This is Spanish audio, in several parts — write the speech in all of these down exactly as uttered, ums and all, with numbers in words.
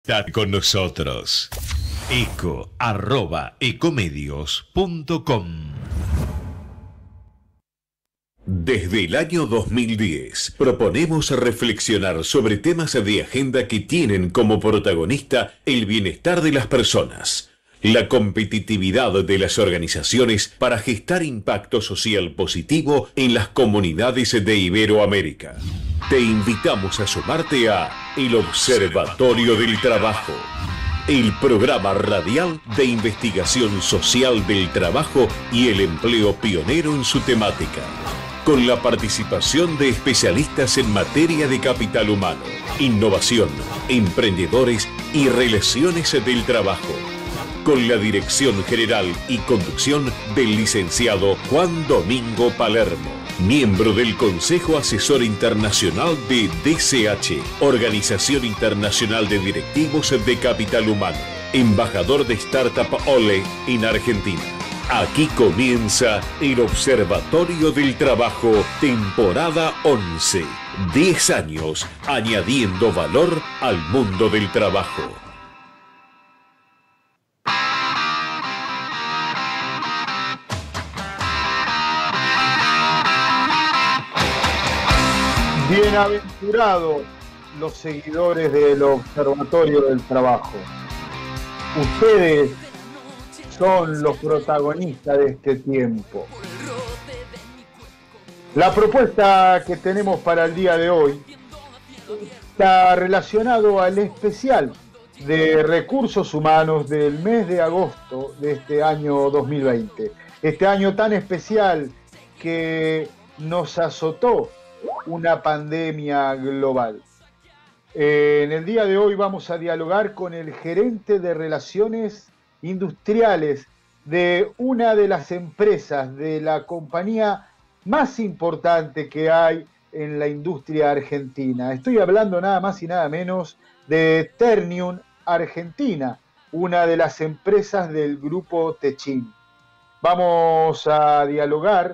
Date con nosotros. eco arroba ecomedios punto com. Desde el año dos mil diez proponemos reflexionar sobre temas de agenda que tienen como protagonista el bienestar de las personas, la competitividad de las organizaciones para gestar impacto social positivo en las comunidades de Iberoamérica. Te invitamos a sumarte a El Observatorio del Trabajo, el programa radial de investigación social del trabajo y el empleo pionero en su temática, con la participación de especialistas en materia de capital humano, innovación, emprendedores y relaciones del trabajo, con la dirección general y conducción del licenciado Juan Domingo Palermo, miembro del Consejo Asesor Internacional de D C H, Organización Internacional de Directivos de Capital Humano, embajador de Startup Ole en Argentina. Aquí comienza el Observatorio del Trabajo, temporada once. diez años añadiendo valor al mundo del trabajo. Bienaventurados los seguidores del Observatorio del Trabajo. Ustedes son los protagonistas de este tiempo. La propuesta que tenemos para el día de hoy está relacionado al especial de recursos humanos del mes de agosto de este año dos mil veinte. Este año tan especial que nos azotó una pandemia global. Eh, en el día de hoy vamos a dialogar con el gerente de relaciones industriales de una de las empresas de la compañía más importante que hay en la industria argentina. Estoy hablando nada más y nada menos de Ternium Argentina, una de las empresas del grupo Techin. Vamos a dialogar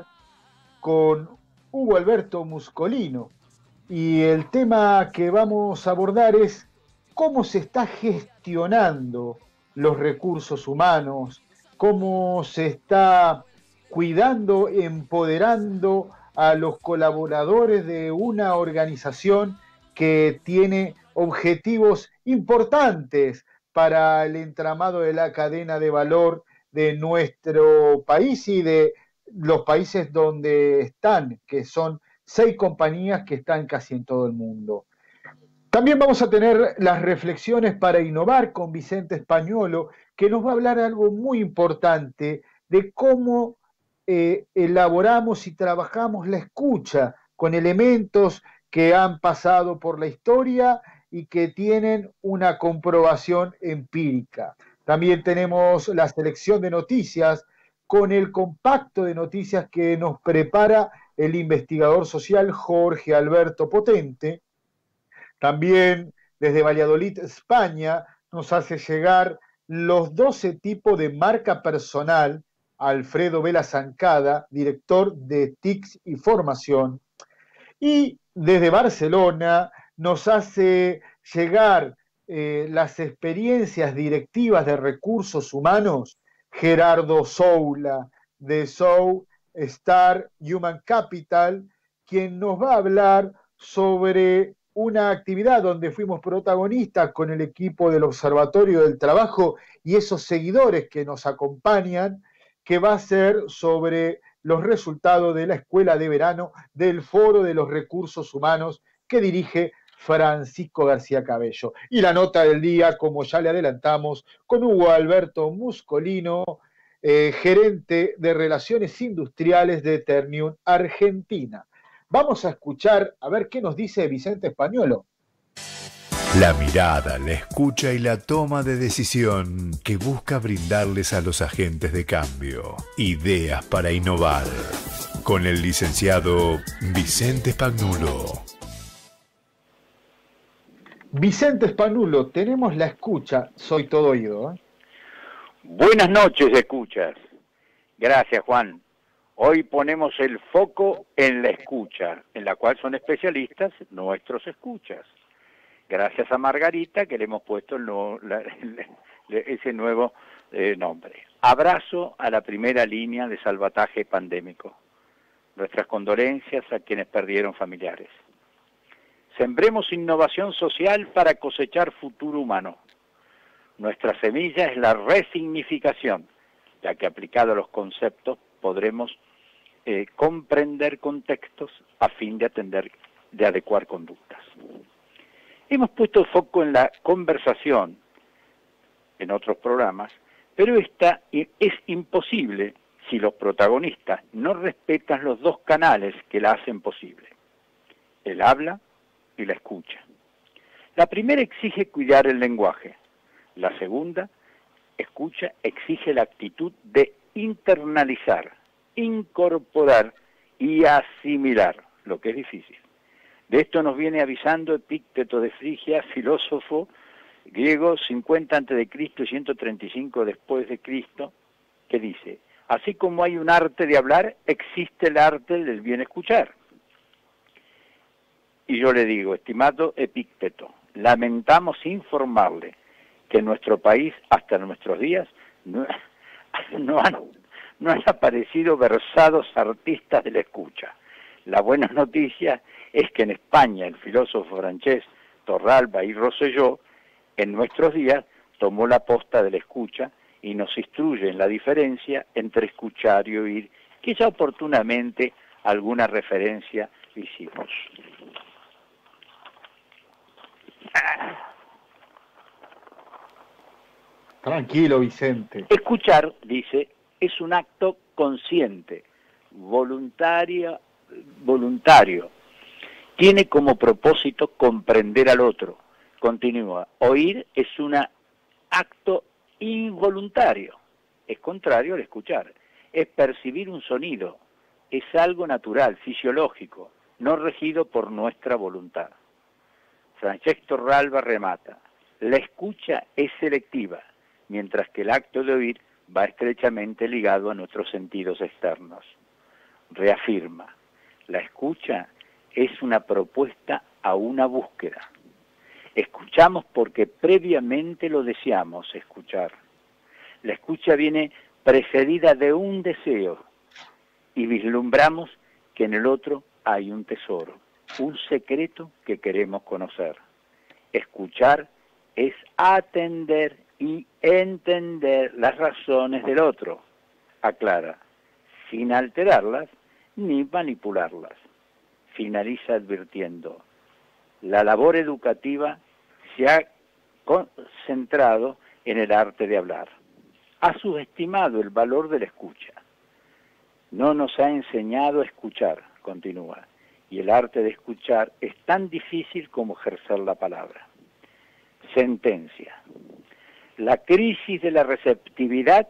con Hugo Alberto Muscolino y el tema que vamos a abordar es cómo se está gestionando los recursos humanos, cómo se está cuidando, empoderando a los colaboradores de una organización que tiene objetivos importantes para el entramado de la cadena de valor de nuestro país y de los países donde están, que son seis compañías que están casi en todo el mundo. También vamos a tener las reflexiones para innovar con Vicente Españolo, que nos va a hablar de algo muy importante, de cómo eh, elaboramos y trabajamos la escucha con elementos que han pasado por la historia y que tienen una comprobación empírica. También tenemos la selección de noticias con el compacto de noticias que nos prepara el investigador social Jorge Alberto Potente. También desde Valladolid, España, nos hace llegar los doce tipos de marca personal Alfredo Vela Zancada, director de T I C S y Formación. Y desde Barcelona nos hace llegar eh, las experiencias directivas de recursos humanos Gerardo Soula, de Sou Star Human Capital, quien nos va a hablar sobre una actividad donde fuimos protagonistas con el equipo del Observatorio del Trabajo y esos seguidores que nos acompañan, que va a ser sobre los resultados de la Escuela de Verano del Foro de los Recursos Humanos que dirige Francisco García Cabello. Y la nota del día, como ya le adelantamos, con Hugo Alberto Muscolino, eh, gerente de Relaciones Industriales de Ternium Argentina. Vamos a escuchar a ver qué nos dice Vicente Españolo. La mirada, la escucha y la toma de decisión que busca brindarles a los agentes de cambio ideas para innovar. Con el licenciado Vicente Spagnuolo. Vicente Spanulo, tenemos la escucha, soy todo oído. ¿eh? Buenas noches, escuchas. Gracias, Juan. Hoy ponemos el foco en la escucha, en la cual son especialistas nuestros escuchas. Gracias a Margarita que le hemos puesto el nuevo, la, el, ese nuevo eh, nombre. Abrazo a la primera línea de salvataje pandémico. Nuestras condolencias a quienes perdieron familiares. Sembremos innovación social para cosechar futuro humano. Nuestra semilla es la resignificación, ya que aplicado a los conceptos podremos eh, comprender contextos a fin de atender, de adecuar conductas. Hemos puesto foco en la conversación en otros programas, pero esta es imposible si los protagonistas no respetan los dos canales que la hacen posible, el habla y la escucha. La primera exige cuidar el lenguaje, la segunda, escucha, exige la actitud de internalizar, incorporar y asimilar, lo que es difícil. De esto nos viene avisando Epícteto de Frigia, filósofo griego cincuenta antes de Cristo y ciento treinta y cinco después de Cristo, que dice: así como hay un arte de hablar, existe el arte del bien escuchar. Y yo le digo, estimado Epícteto, lamentamos informarle que en nuestro país, hasta nuestros días, no, no, han, no han aparecido versados artistas de la escucha. La buena noticia es que en España el filósofo francés Torralba y Rosselló, en nuestros días, tomó la posta de la escucha y nos instruye en la diferencia entre escuchar y oír, que ya oportunamente alguna referencia hicimos. Tranquilo, Vicente. Escuchar, dice, es un acto consciente, voluntario, voluntario. Tiene como propósito comprender al otro. Continúa. Oír es un acto involuntario. Es contrario al escuchar. Es percibir un sonido. Es algo natural, fisiológico, no regido por nuestra voluntad. Francesc Torralba remata. La escucha es selectiva, mientras que el acto de oír va estrechamente ligado a nuestros sentidos externos. Reafirma. La escucha es una propuesta a una búsqueda. Escuchamos porque previamente lo deseamos escuchar. La escucha viene precedida de un deseo y vislumbramos que en el otro hay un tesoro, un secreto que queremos conocer. Escuchar es atender y entender las razones del otro, aclara, sin alterarlas ni manipularlas. Finaliza advirtiendo, la labor educativa se ha concentrado en el arte de hablar. Ha subestimado el valor de la escucha. No nos ha enseñado a escuchar, continúa, y el arte de escuchar es tan difícil como ejercer la palabra. Sentencia. La crisis de la receptividad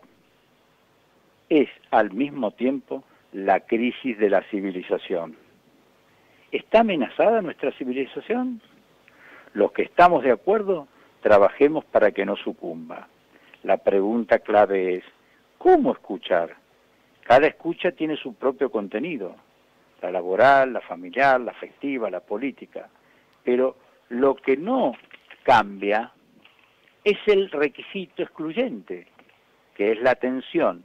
es al mismo tiempo la crisis de la civilización. ¿Está amenazada nuestra civilización? Los que estamos de acuerdo, trabajemos para que no sucumba. La pregunta clave es, ¿cómo escuchar? Cada escucha tiene su propio contenido, la laboral, la familiar, la afectiva, la política, pero lo que no cambia es el requisito excluyente, que es la atención.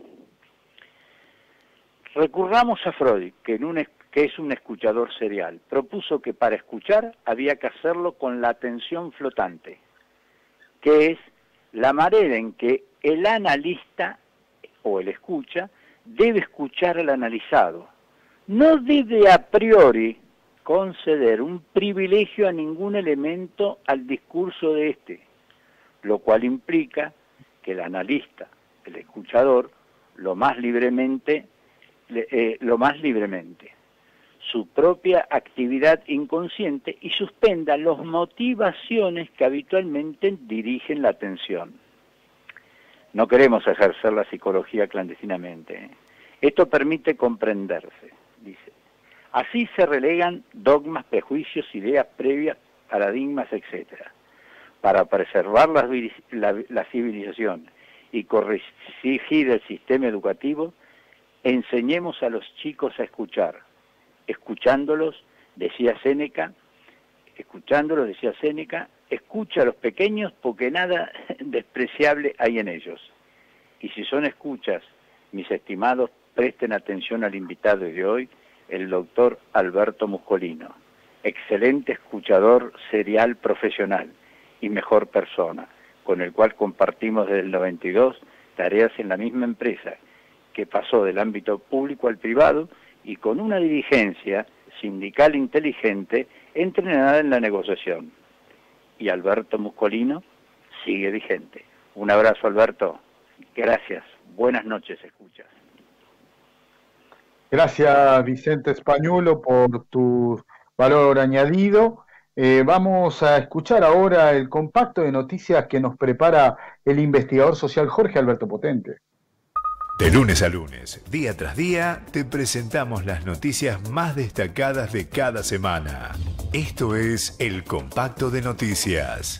Recurramos a Freud, que, en un, que es un escuchador serial. Propuso que para escuchar había que hacerlo con la atención flotante, que es la manera en que el analista o el escucha debe escuchar al analizado. No debe a priori conceder un privilegio a ningún elemento al discurso de éste, lo cual implica que el analista, el escuchador, lo más libremente Eh, lo más libremente, su propia actividad inconsciente y suspenda las motivaciones que habitualmente dirigen la atención. No queremos ejercer la psicología clandestinamente. ¿eh? Esto permite comprenderse, dice. Así se relegan dogmas, prejuicios, ideas previas, paradigmas, etcétera. Para preservar la, la, la civilización y corregir el sistema educativo, enseñemos a los chicos a escuchar. Escuchándolos, decía Séneca, Escuchándolo, decía Séneca, escucha a los pequeños porque nada despreciable hay en ellos. Y si son escuchas, mis estimados, presten atención al invitado de hoy, el doctor Alberto Muscolino, excelente escuchador serial profesional y mejor persona, con el cual compartimos desde el noventa y dos tareas en la misma empresa, que pasó del ámbito público al privado y con una dirigencia sindical inteligente entrenada en la negociación. Y Alberto Muscolino sigue vigente. Un abrazo, Alberto. Gracias. Buenas noches, escuchas. Gracias, Vicente Españulo, por tu valor añadido. Eh, vamos a escuchar ahora el compacto de noticias que nos prepara el investigador social Jorge Alberto Potente. De lunes a lunes, día tras día, te presentamos las noticias más destacadas de cada semana. Esto es el compacto de noticias.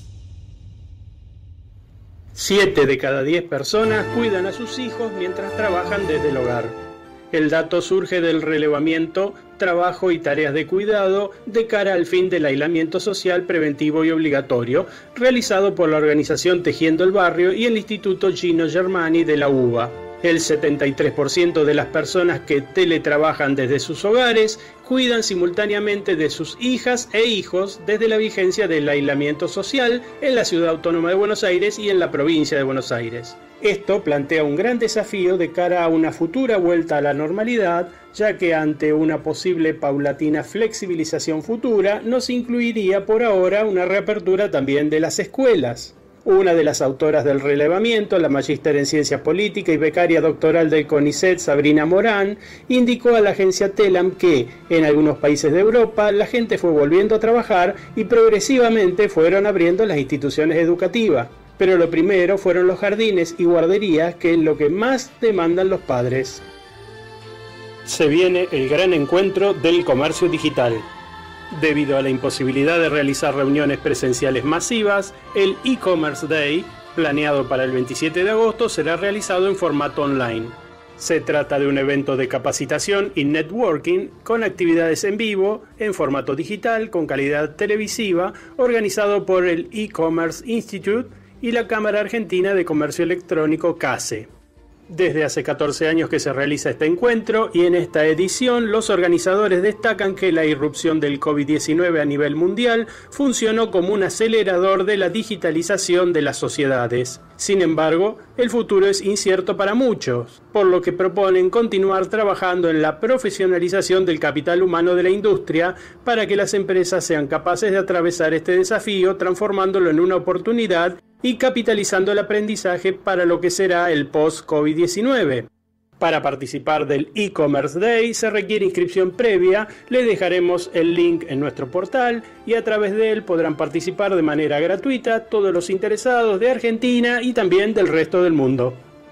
Siete de cada diez personas cuidan a sus hijos mientras trabajan desde el hogar. El dato surge del relevamiento, trabajo y tareas de cuidado de cara al fin del aislamiento social preventivo y obligatorio, realizado por la organización Tejiendo el Barrio y el Instituto Gino Germani de la U B A. El setenta y tres por ciento de las personas que teletrabajan desde sus hogares cuidan simultáneamente de sus hijas e hijos desde la vigencia del aislamiento social en la Ciudad Autónoma de Buenos Aires y en la provincia de Buenos Aires. Esto plantea un gran desafío de cara a una futura vuelta a la normalidad, ya que ante una posible paulatina flexibilización futura nos incluiría por ahora una reapertura también de las escuelas. Una de las autoras del relevamiento, la magíster en Ciencia Política y becaria doctoral del CONICET, Sabrina Morán, indicó a la agencia Telam que, en algunos países de Europa, la gente fue volviendo a trabajar y progresivamente fueron abriendo las instituciones educativas. Pero lo primero fueron los jardines y guarderías, que es lo que más demandan los padres. Se viene el gran encuentro del comercio digital. Debido a la imposibilidad de realizar reuniones presenciales masivas, el e-commerce day, planeado para el veintisiete de agosto, será realizado en formato online. Se trata de un evento de capacitación y networking con actividades en vivo, en formato digital, con calidad televisiva, organizado por el E-Commerce Institute y la Cámara Argentina de Comercio Electrónico CACE. Desde hace catorce años que se realiza este encuentro y en esta edición los organizadores destacan que la irrupción del COVID diecinueve a nivel mundial funcionó como un acelerador de la digitalización de las sociedades. Sin embargo, el futuro es incierto para muchos, por lo que proponen continuar trabajando en la profesionalización del capital humano de la industria para que las empresas sean capaces de atravesar este desafío transformándolo en una oportunidad y capitalizando el aprendizaje para lo que será el post-COVID diecinueve. Para participar del e-commerce day se requiere inscripción previa, le dejaremos el link en nuestro portal y a través de él podrán participar de manera gratuita todos los interesados de Argentina y también del resto del mundo.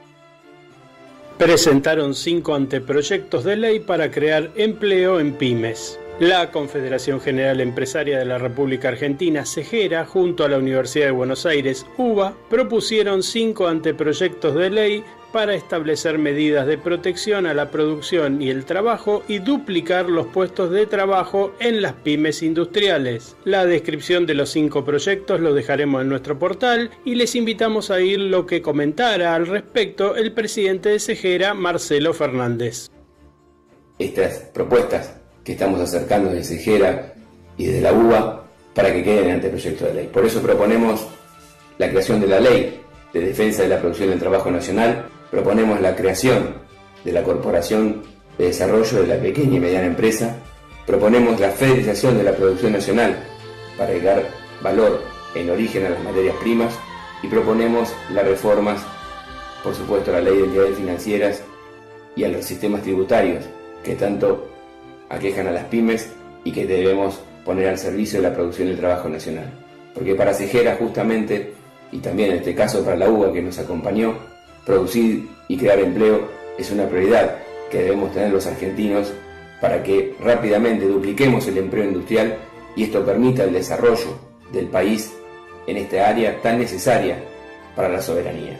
Presentaron cinco anteproyectos de ley para crear empleo en pymes. La Confederación General Empresaria de la República Argentina, CEGERA, junto a la Universidad de Buenos Aires, U B A, propusieron cinco anteproyectos de ley para establecer medidas de protección a la producción y el trabajo y duplicar los puestos de trabajo en las pymes industriales. La descripción de los cinco proyectos lo dejaremos en nuestro portal y les invitamos a ir lo que comentara al respecto el presidente de CEGERA, Marcelo Fernández. Estas propuestas que estamos acercando desde CEGERA y desde la U B A para que queden en el anteproyecto de ley. Por eso proponemos la creación de la Ley de Defensa de la Producción del Trabajo Nacional, proponemos la creación de la Corporación de Desarrollo de la Pequeña y Mediana Empresa, proponemos la federalización de la producción nacional para dar valor en origen a las materias primas y proponemos las reformas, por supuesto, a la Ley de Entidades Financieras y a los sistemas tributarios que tanto aquejan a las pymes y que debemos poner al servicio de la producción del trabajo nacional. Porque para CEGERA justamente, y también en este caso para la U B A que nos acompañó, producir y crear empleo es una prioridad que debemos tener los argentinos para que rápidamente dupliquemos el empleo industrial y esto permita el desarrollo del país en esta área tan necesaria para la soberanía.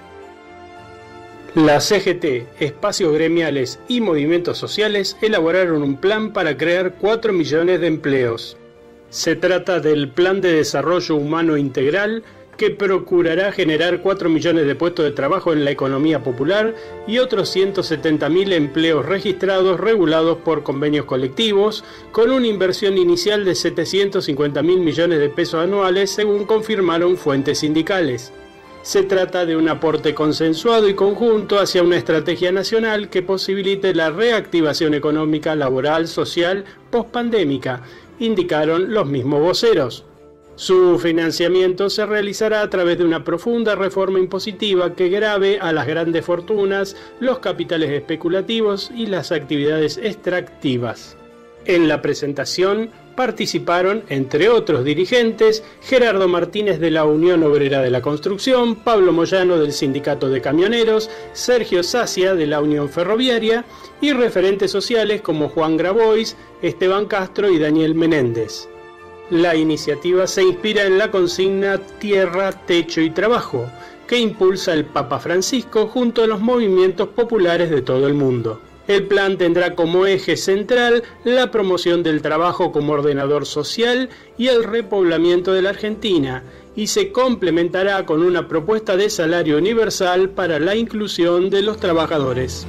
La C G T, espacios gremiales y movimientos sociales elaboraron un plan para crear cuatro millones de empleos. Se trata del Plan de Desarrollo Humano Integral, que procurará generar cuatro millones de puestos de trabajo en la economía popular y otros ciento setenta mil empleos registrados regulados por convenios colectivos, con una inversión inicial de setecientos cincuenta mil millones de pesos anuales, según confirmaron fuentes sindicales. Se trata de un aporte consensuado y conjunto hacia una estrategia nacional que posibilite la reactivación económica, laboral, social, pospandémica, indicaron los mismos voceros. Su financiamiento se realizará a través de una profunda reforma impositiva que grave a las grandes fortunas, los capitales especulativos y las actividades extractivas. En la presentación participaron, entre otros dirigentes, Gerardo Martínez de la Unión Obrera de la Construcción, Pablo Moyano del Sindicato de Camioneros, Sergio Sacia de la Unión Ferroviaria y referentes sociales como Juan Grabois, Esteban Castro y Daniel Menéndez. La iniciativa se inspira en la consigna Tierra, Techo y Trabajo, que impulsa el Papa Francisco junto a los movimientos populares de todo el mundo. El plan tendrá como eje central la promoción del trabajo como ordenador social y el repoblamiento de la Argentina, y se complementará con una propuesta de salario universal para la inclusión de los trabajadores.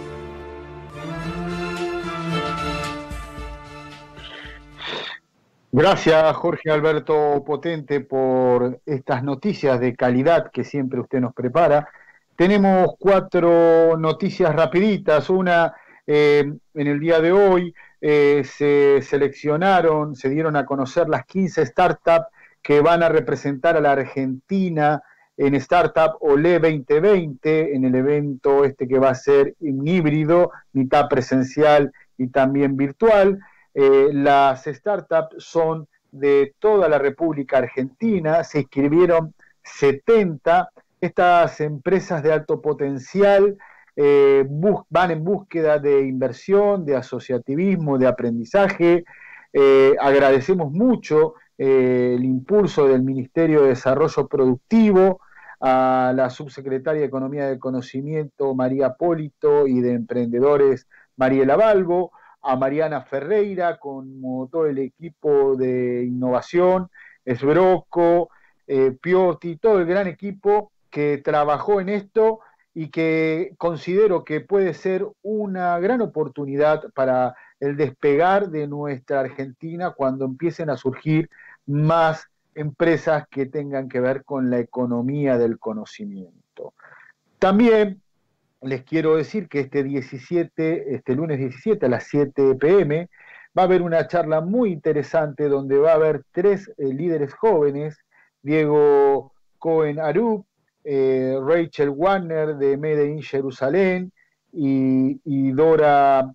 Gracias, Jorge Alberto Potente, por estas noticias de calidad que siempre usted nos prepara. Tenemos cuatro noticias rapiditas. Una, eh, en el día de hoy eh, se seleccionaron, se dieron a conocer las quince startups que van a representar a la Argentina en Startup Olé veinte veinte, en el evento este que va a ser un híbrido, mitad presencial y también virtual. Eh, las startups son de toda la República Argentina, se inscribieron setenta. Estas empresas de alto potencial eh, bus- van en búsqueda de inversión, de asociativismo, de aprendizaje. Eh, agradecemos mucho eh, el impulso del Ministerio de Desarrollo Productivo, a la subsecretaria de Economía del Conocimiento, María Polito, y de Emprendedores, Mariela Balbo, a Mariana Ferreira, como todo el equipo de innovación, Esbroco, eh, Piotti, todo el gran equipo que trabajó en esto y que considero que puede ser una gran oportunidad para el despegar de nuestra Argentina cuando empiecen a surgir más empresas que tengan que ver con la economía del conocimiento. También les quiero decir que este diecisiete, este lunes diecisiete a las siete pe eme va a haber una charla muy interesante donde va a haber tres eh, líderes jóvenes, Diego Cohen Arup, eh, Rachel Warner de Made in Jerusalén y, y Dora,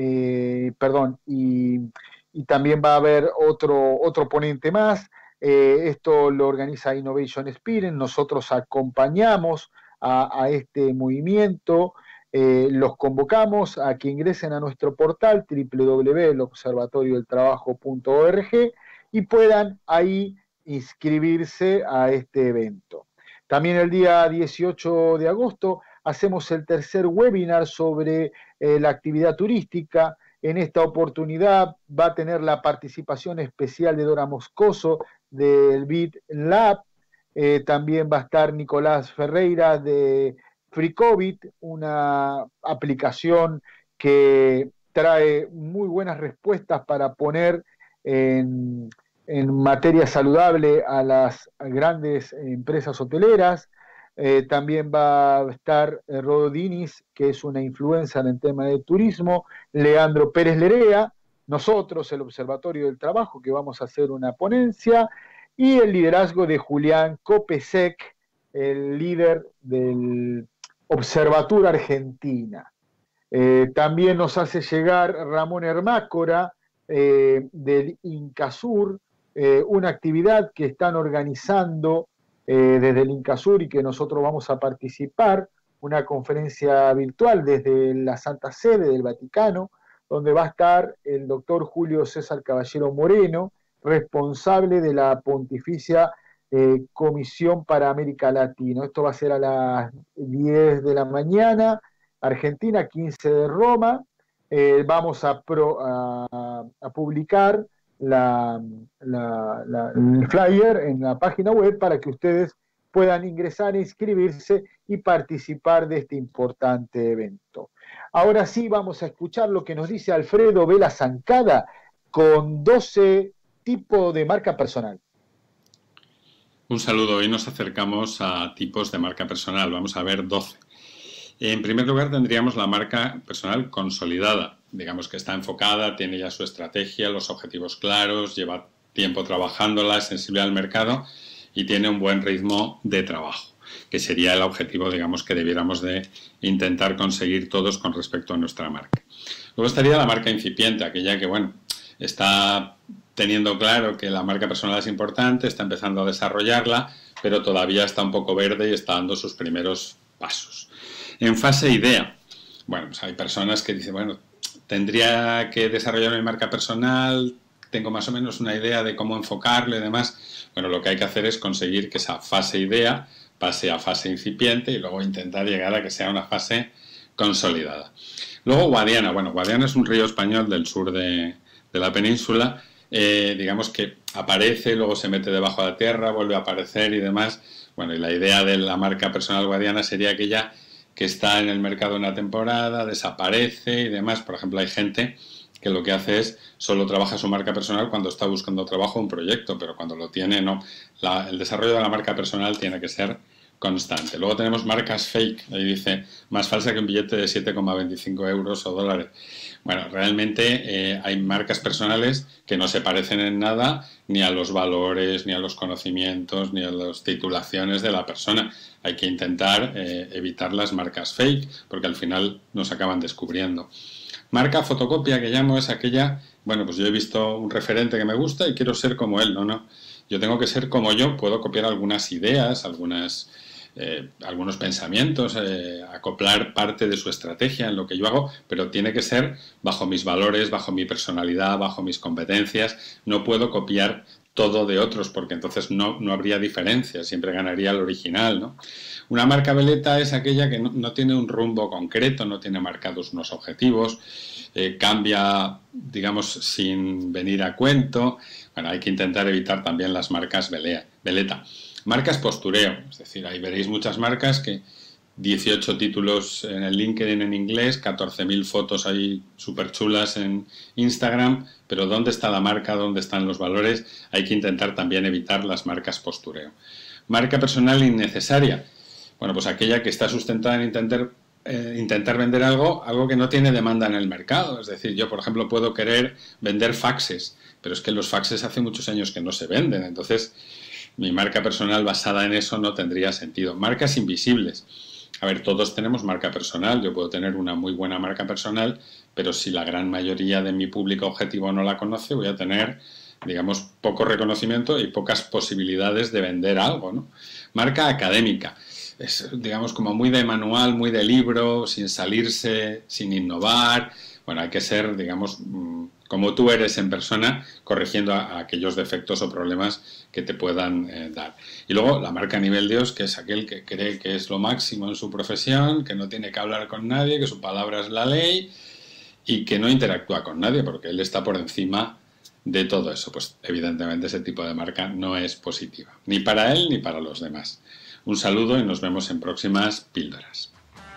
eh, perdón, y, y también va a haber otro, otro ponente más. Eh, esto lo organiza Innovation Spirit, nosotros acompañamos A, a este movimiento, eh, los convocamos a que ingresen a nuestro portal doble u doble u doble u punto el observatorio del trabajo punto org y puedan ahí inscribirse a este evento. También el día dieciocho de agosto hacemos el tercer webinar sobre eh, la actividad turística. En esta oportunidad va a tener la participación especial de Dora Moscoso del Bit Lab. Eh, también va a estar Nicolás Ferreira de FreeCovid, una aplicación que trae muy buenas respuestas para poner en, en materia saludable a las grandes empresas hoteleras. Eh, también va a estar eh, Rodinis, que es una influencer en el tema de turismo, Leandro Pérez Lerea, nosotros, el Observatorio del Trabajo, que vamos a hacer una ponencia, y el liderazgo de Julián Kopesek, el líder del Observatura Argentina. Eh, también nos hace llegar Ramón Hermácora eh, del Incasur, eh, una actividad que están organizando eh, desde el Incasur y que nosotros vamos a participar, una conferencia virtual desde la Santa Sede del Vaticano, donde va a estar el doctor Julio César Caballero Moreno, responsable de la Pontificia eh, Comisión para América Latina. Esto va a ser a las diez de la mañana, Argentina, quince de Roma. Eh, vamos a, pro, a, a publicar la, la, la, el flyer en la página web para que ustedes puedan ingresar, inscribirse y participar de este importante evento. Ahora sí vamos a escuchar lo que nos dice Alfredo Vela Zancada con doce tipos de marca personal. Un saludo, hoy nos acercamos a tipos de marca personal, vamos a ver doce. En primer lugar tendríamos la marca personal consolidada, digamos que está enfocada, tiene ya su estrategia, los objetivos claros, lleva tiempo trabajándola, es sensible al mercado y tiene un buen ritmo de trabajo, que sería el objetivo, digamos, que debiéramos de intentar conseguir todos con respecto a nuestra marca. Luego estaría la marca incipiente, aquella que, bueno, está teniendo claro que la marca personal es importante, está empezando a desarrollarla, pero todavía está un poco verde y está dando sus primeros pasos. En fase idea, bueno, pues hay personas que dicen, bueno, tendría que desarrollar mi marca personal, tengo más o menos una idea de cómo enfocarlo y demás. Bueno, lo que hay que hacer es conseguir que esa fase idea pase a fase incipiente y luego intentar llegar a que sea una fase consolidada. Luego Guadiana, bueno, Guadiana es un río español del sur de, de la península, eh, digamos que aparece, luego se mete debajo de la tierra, vuelve a aparecer y demás. Bueno, y la idea de la marca personal guadiana sería aquella que está en el mercado una temporada, desaparece y demás. Por ejemplo, hay gente que lo que hace es solo trabaja su marca personal cuando está buscando trabajo o un proyecto, pero cuando lo tiene, no. La, el desarrollo de la marca personal tiene que ser constante. Luego tenemos marcas fake, ahí dice, más falsa que un billete de siete coma veinticinco euros o dólares. Bueno, realmente eh, hay marcas personales que no se parecen en nada ni a los valores, ni a los conocimientos, ni a las titulaciones de la persona. Hay que intentar eh, evitar las marcas fake, porque al final nos acaban descubriendo. Marca fotocopia, que llamo, es aquella, bueno, pues yo he visto un referente que me gusta y quiero ser como él, no, no. Yo tengo que ser como yo, puedo copiar algunas ideas, algunas, eh, algunos pensamientos, eh, acoplar parte de su estrategia en lo que yo hago, pero tiene que ser bajo mis valores, bajo mi personalidad, bajo mis competencias. No puedo copiar todo de otros, porque entonces no, no habría diferencia, siempre ganaría el original, ¿no? Una marca veleta es aquella que no, no tiene un rumbo concreto, no tiene marcados unos objetivos, eh, cambia, digamos, sin venir a cuento. Bueno, hay que intentar evitar también las marcas velea, veleta. Marcas postureo, es decir, ahí veréis muchas marcas que dieciocho títulos en el LinkedIn en inglés, catorce mil fotos ahí súper chulas en Instagram, pero ¿dónde está la marca? ¿Dónde están los valores? Hay que intentar también evitar las marcas postureo. Marca personal innecesaria. Bueno, pues aquella que está sustentada en intentar, eh, intentar vender algo, algo que no tiene demanda en el mercado. Es decir, yo, por ejemplo, puedo querer vender faxes, pero es que los faxes hace muchos años que no se venden. Entonces, mi marca personal basada en eso no tendría sentido. Marcas invisibles. A ver, todos tenemos marca personal. Yo puedo tener una muy buena marca personal, pero si la gran mayoría de mi público objetivo no la conoce, voy a tener, digamos, poco reconocimiento y pocas posibilidades de vender algo, ¿no? Marca académica. Es, digamos, como muy de manual, muy de libro, sin salirse, sin innovar. Bueno, hay que ser, digamos, como tú eres en persona, corrigiendo a, a aquellos defectos o problemas que te puedan eh, dar. Y luego la marca nivel Dios, que es aquel que cree que es lo máximo en su profesión, que no tiene que hablar con nadie, que su palabra es la ley y que no interactúa con nadie porque él está por encima de todo eso. Pues evidentemente ese tipo de marca no es positiva, ni para él ni para los demás. Un saludo y nos vemos en próximas píldoras.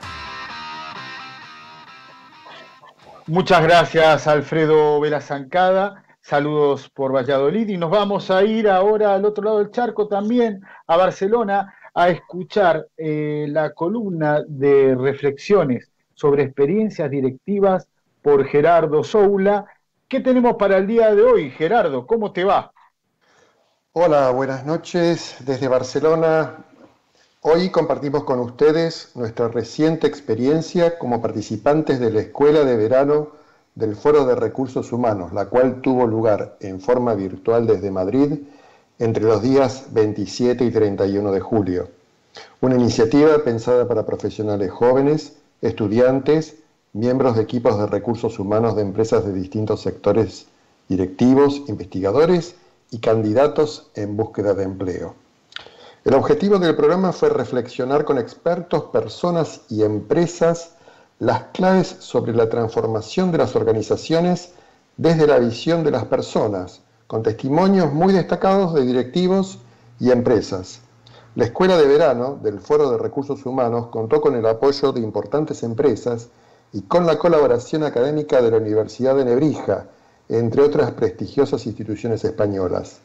Muchas gracias, Alfredo Vela Zancada. Saludos por Valladolid y nos vamos a ir ahora al otro lado del charco también, a Barcelona, a escuchar eh, la columna de reflexiones sobre experiencias directivas por Gerardo Soula. ¿Qué tenemos para el día de hoy, Gerardo? ¿Cómo te va? Hola, buenas noches desde Barcelona. Hoy compartimos con ustedes nuestra reciente experiencia como participantes de la Escuela de Verano del Foro de Recursos Humanos, la cual tuvo lugar en forma virtual desde Madrid entre los días veintisiete y treinta y uno de julio. Una iniciativa pensada para profesionales jóvenes, estudiantes, miembros de equipos de recursos humanos de empresas de distintos sectores directivos, investigadores y candidatos en búsqueda de empleo. El objetivo del programa fue reflexionar con expertos, personas y empresas las claves sobre la transformación de las organizaciones desde la visión de las personas, con testimonios muy destacados de directivos y empresas. La Escuela de Verano del Foro de Recursos Humanos contó con el apoyo de importantes empresas y con la colaboración académica de la Universidad de Nebrija, entre otras prestigiosas instituciones españolas.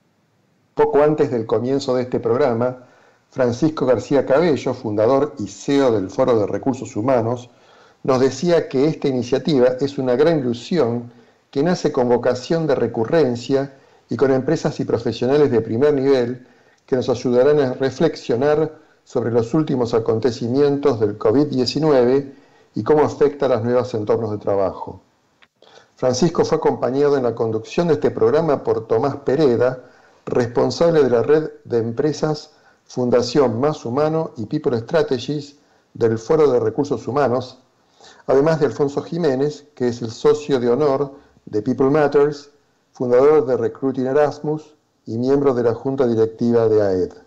Poco antes del comienzo de este programa, Francisco García Cabello, fundador y C E O del Foro de Recursos Humanos, nos decía que esta iniciativa es una gran ilusión que nace con vocación de recurrencia y con empresas y profesionales de primer nivel que nos ayudarán a reflexionar sobre los últimos acontecimientos del COVID diecinueve y cómo afecta a los nuevos entornos de trabajo. Francisco fue acompañado en la conducción de este programa por Tomás Pereda, responsable de la red de empresas Fundación Más Humano y People Strategies del Foro de Recursos Humanos, además de Alfonso Jiménez, que es el socio de honor de People Matters, fundador de Recruiting Erasmus y miembro de la Junta Directiva de A E D.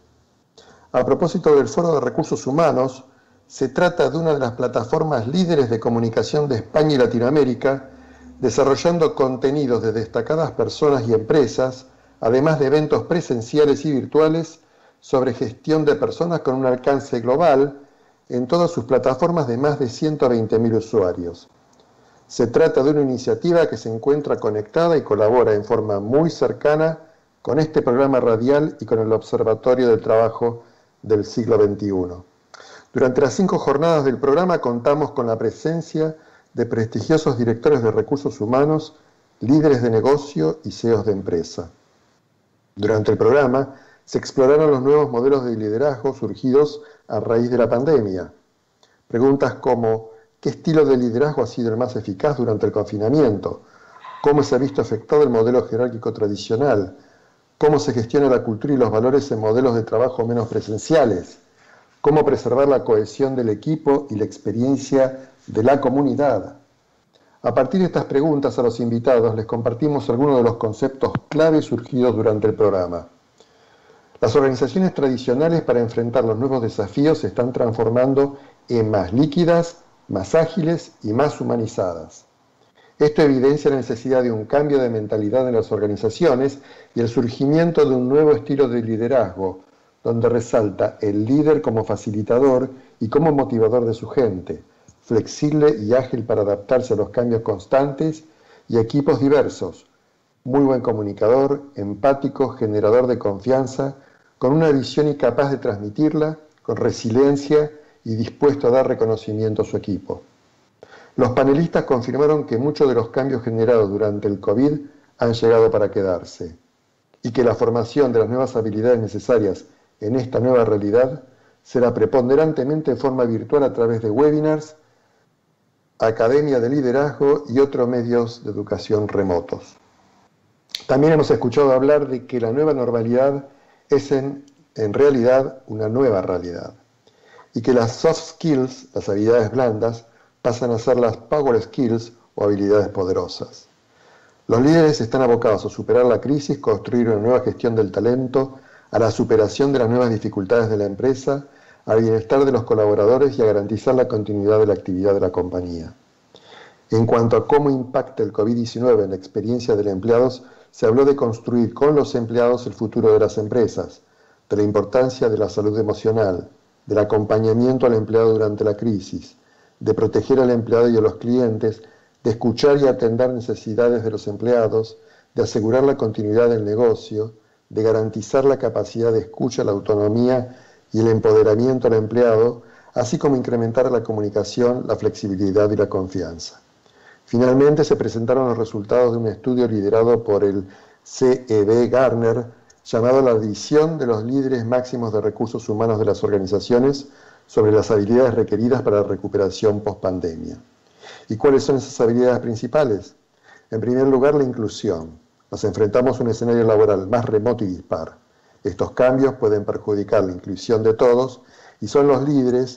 A propósito del Foro de Recursos Humanos, se trata de una de las plataformas líderes de comunicación de España y Latinoamérica, desarrollando contenidos de destacadas personas y empresas, además de eventos presenciales y virtuales sobre gestión de personas con un alcance global en todas sus plataformas de más de ciento veinte mil usuarios. Se trata de una iniciativa que se encuentra conectada y colabora en forma muy cercana con este programa radial y con el Observatorio del Trabajo del siglo veintiuno. Durante las cinco jornadas del programa contamos con la presencia de prestigiosos directores de recursos humanos, líderes de negocio y C E Os de empresa. Durante el programa se exploraron los nuevos modelos de liderazgo surgidos a raíz de la pandemia. Preguntas como ¿qué estilo de liderazgo ha sido el más eficaz durante el confinamiento? ¿Cómo se ha visto afectado el modelo jerárquico tradicional? ¿Cómo se gestiona la cultura y los valores en modelos de trabajo menos presenciales? ¿Cómo preservar la cohesión del equipo y la experiencia de la comunidad? A partir de estas preguntas a los invitados les compartimos algunos de los conceptos clave surgidos durante el programa. Las organizaciones tradicionales para enfrentar los nuevos desafíos se están transformando en más líquidas, más ágiles y más humanizadas. Esto evidencia la necesidad de un cambio de mentalidad en las organizaciones y el surgimiento de un nuevo estilo de liderazgo, donde resalta el líder como facilitador y como motivador de su gente, flexible y ágil para adaptarse a los cambios constantes y equipos diversos, muy buen comunicador, empático, generador de confianza, con una visión y capaz de transmitirla, con resiliencia y dispuesto a dar reconocimiento a su equipo. Los panelistas confirmaron que muchos de los cambios generados durante el COVID han llegado para quedarse y que la formación de las nuevas habilidades necesarias en esta nueva realidad será preponderantemente en forma virtual a través de webinars, academia de liderazgo y otros medios de educación remotos. También hemos escuchado hablar de que la nueva normalidad es en, en realidad una nueva realidad y que las soft skills, las habilidades blandas, pasan a ser las power skills o habilidades poderosas. Los líderes están abocados a superar la crisis, construir una nueva gestión del talento, a la superación de las nuevas dificultades de la empresa, al bienestar de los colaboradores y a garantizar la continuidad de la actividad de la compañía. En cuanto a cómo impacta el COVID diecinueve en la experiencia de los empleados, se habló de construir con los empleados el futuro de las empresas, de la importancia de la salud emocional, del acompañamiento al empleado durante la crisis, de proteger al empleado y a los clientes, de escuchar y atender necesidades de los empleados, de asegurar la continuidad del negocio, de garantizar la capacidad de escucha, la autonomía y el empoderamiento al empleado, así como incrementar la comunicación, la flexibilidad y la confianza. Finalmente se presentaron los resultados de un estudio liderado por el C E B Gartner, llamado La visión de los líderes máximos de recursos humanos de las organizaciones sobre las habilidades requeridas para la recuperación post-pandemia. ¿Y cuáles son esas habilidades principales? En primer lugar, la inclusión. Nos enfrentamos a un escenario laboral más remoto y dispar. Estos cambios pueden perjudicar la inclusión de todos y son los líderes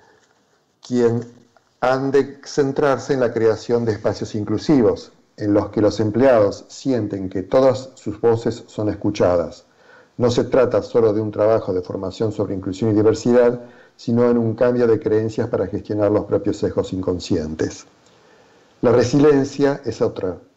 quienes han de centrarse en la creación de espacios inclusivos, en los que los empleados sienten que todas sus voces son escuchadas. No se trata solo de un trabajo de formación sobre inclusión y diversidad, sino en un cambio de creencias para gestionar los propios sesgos inconscientes. La resiliencia es otra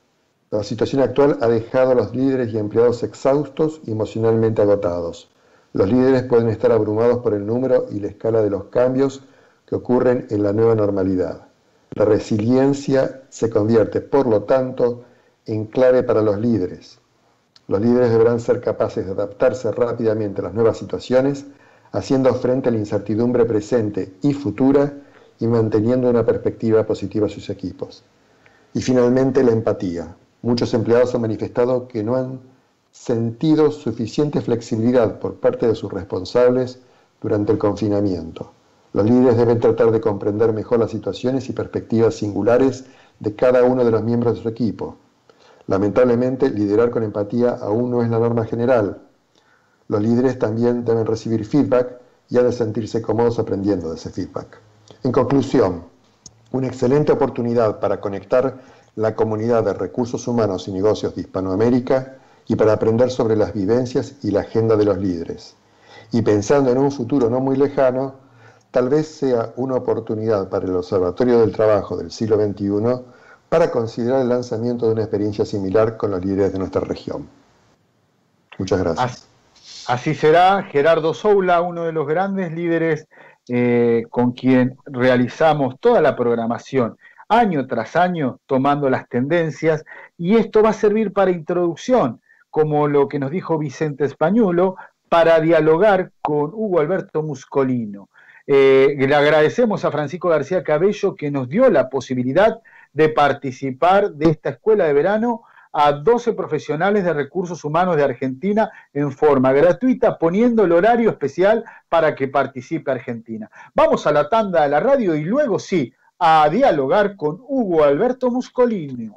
La situación actual ha dejado a los líderes y empleados exhaustos y emocionalmente agotados. Los líderes pueden estar abrumados por el número y la escala de los cambios que ocurren en la nueva normalidad. La resiliencia se convierte, por lo tanto, en clave para los líderes. Los líderes deberán ser capaces de adaptarse rápidamente a las nuevas situaciones, haciendo frente a la incertidumbre presente y futura y manteniendo una perspectiva positiva a sus equipos. Y finalmente, la empatía. Muchos empleados han manifestado que no han sentido suficiente flexibilidad por parte de sus responsables durante el confinamiento. Los líderes deben tratar de comprender mejor las situaciones y perspectivas singulares de cada uno de los miembros de su equipo. Lamentablemente, liderar con empatía aún no es la norma general. Los líderes también deben recibir feedback y han de sentirse cómodos aprendiendo de ese feedback. En conclusión, una excelente oportunidad para conectar la comunidad de recursos humanos y negocios de Hispanoamérica y para aprender sobre las vivencias y la agenda de los líderes. Y pensando en un futuro no muy lejano, tal vez sea una oportunidad para el Observatorio del Trabajo del siglo veintiuno para considerar el lanzamiento de una experiencia similar con los líderes de nuestra región. Muchas gracias. Así será. Gerardo Soula, uno de los grandes líderes eh, con quien realizamos toda la programación, año tras año, tomando las tendencias, y esto va a servir para introducción, como lo que nos dijo Vicente Españulo, para dialogar con Hugo Alberto Muscolino. Eh, le agradecemos a Francisco García Cabello que nos dio la posibilidad de participar de esta escuela de verano a doce profesionales de recursos humanos de Argentina en forma gratuita, poniendo el horario especial para que participe Argentina. Vamos a la tanda de la radio y luego sí, a dialogar con Hugo Alberto Muscolino.